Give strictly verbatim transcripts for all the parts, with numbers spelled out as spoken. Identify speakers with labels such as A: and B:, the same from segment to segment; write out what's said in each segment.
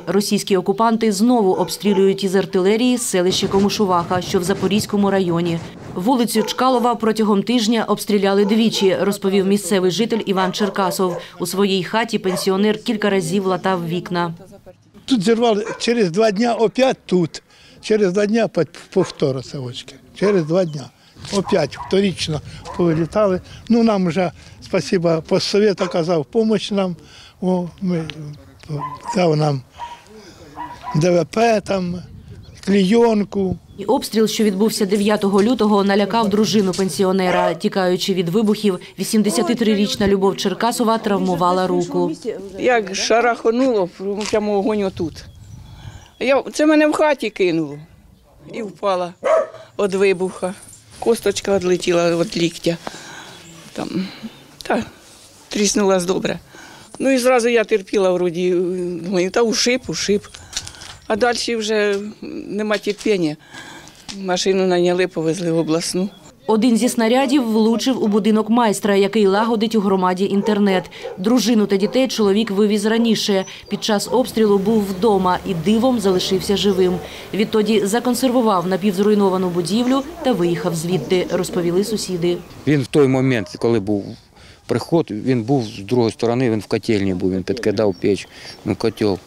A: Російські окупанти знову обстрілюють із артилерії селище Комишуваха, що в Запорізькому районі. Вулицю Чкалова протягом тижня обстріляли двічі, розповів місцевий житель Іван Черкасов. У своїй хаті пенсіонер кілька разів латав вікна.
B: Тут зірвали, через два дня опять тут, через два дня повтора совочки, через два дня. Опять вторично повилітали. Ну, нам вже, спасибо, постсовет оказав допомогу нам, о, ми, дав нам ДВП, там, клійонку.
A: Обстріл, що відбувся дев'ятого лютого, налякав дружину пенсіонера. Тікаючи від вибухів, вісімдесятитрирічна Любов Черкасова травмувала руку.
C: Як шарахонуло, прямо огонь отут. Я, це мене в хаті кинуло і впала від вибуха. Косточка відлетіла від ліктя. Там, та, тріснулась добре. Ну і зразу я терпіла вроді, думаю, та ушиб, ушиб. А далі вже нема терпіння. Машину наняли, повезли в обласну.
A: Один зі снарядів влучив у будинок майстра, який лагодить у громаді інтернет. Дружину та дітей чоловік вивіз раніше. Під час обстрілу був вдома і дивом залишився живим. Відтоді законсервував напівзруйновану будівлю та виїхав звідти, розповіли сусіди.
D: Він в той момент, коли був приход, він був з другої сторони, він в котельні був, він підкидав піч, ну котел.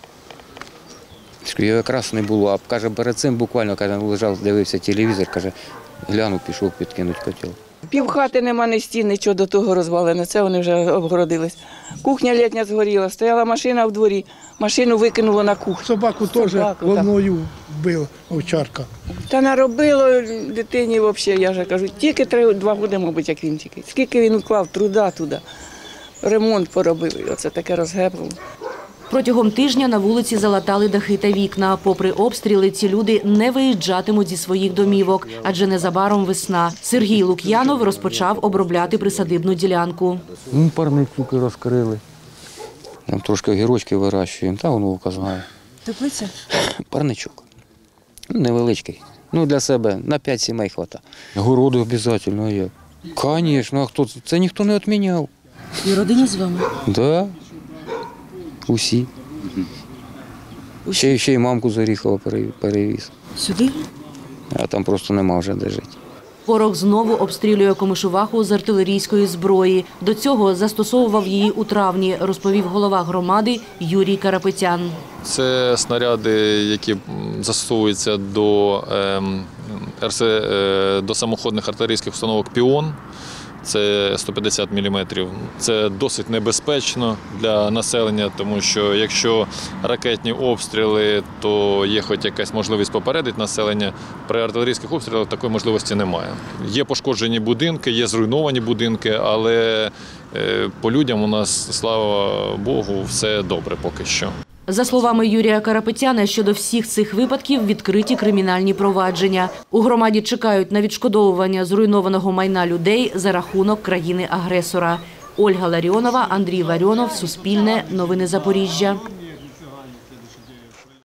D: Його якраз не було, а каже, перед цим буквально, каже, лежав, дивився телевізор, каже, глянув, пішов підкинути котел.
C: Півхати нема, ні стін, нічого до того розвалене, це вони вже обгородились. Кухня літня згоріла, стояла машина в дворі, машину викинуло на кухню.
B: Собаку теж волною вбила овчарка.
C: Та наробило дитині взагалі, я вже кажу, тільки три, два роки, мабуть, як він тільки. Скільки він уклав труда туди, ремонт поробив, і оце таке розгебло.
A: Протягом тижня на вулиці залатали дахи та вікна. Попри обстріли, ці люди не виїжджатимуть зі своїх домівок, адже незабаром весна. Сергій Лук'янов розпочав обробляти присадибну ділянку.
D: Ну, парнички розкрили. Там трошки огірочки вирощуємо, та воно вовка знає.
E: Теплиця?
D: Парничок. Невеличкий. Ну, для себе на п'ять сімей хватає. Городи обов'язково, а як? Звісно, а хто? Це ніхто не відміняв.
E: І родина з вами?
D: Так. Да. Усі. Ще, ще й мамку з Оріхова перевіз.
E: Сюди?
D: А там просто нема вже де жити.
A: Ворог знову обстрілює Комишуваху з артилерійської зброї. До цього застосовував її у травні, розповів голова громади Юрій Карапетян.
F: Це снаряди, які застосовуються до, е, до самоходних артилерійських установок «Піон». Це сто п'ятдесят міліметрів. Це досить небезпечно для населення, тому що якщо ракетні обстріли, то є хоч якась можливість попередити населення. При артилерійських обстрілах такої можливості немає. Є пошкоджені будинки, є зруйновані будинки, але по людям у нас, слава Богу, все добре поки що.
A: За словами Юрія Карапетяна, щодо всіх цих випадків відкриті кримінальні провадження. У громаді чекають на відшкодовування зруйнованого майна людей за рахунок країни-агресора. Ольга Ларіонова, Андрій Варіонов, Суспільне, Новини Запоріжжя.